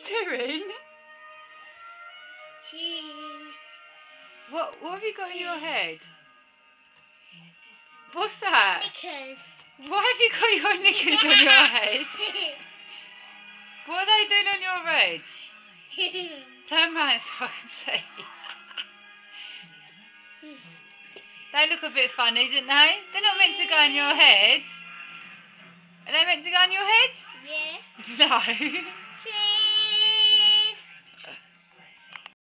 doing? Cheese. What have you got in your head? What's that? Knickers. Why have you got your knickers on your head? What are they doing on your head? Turn round so I can see. They look a bit funny, didn't they? They're not meant to go on your head. Are they meant to go on your head? Yeah. No.